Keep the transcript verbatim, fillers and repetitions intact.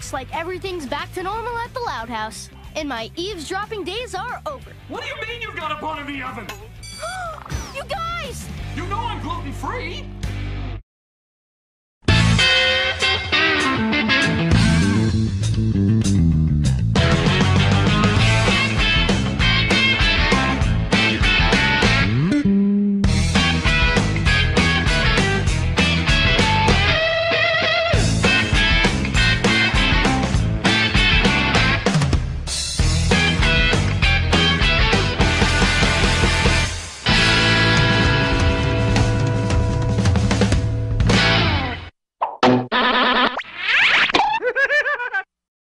Looks like everything's back to normal at the Loud House. And my eavesdropping days are over. What do you mean you got a bun in the oven? You guys! You know I'm gluten-free!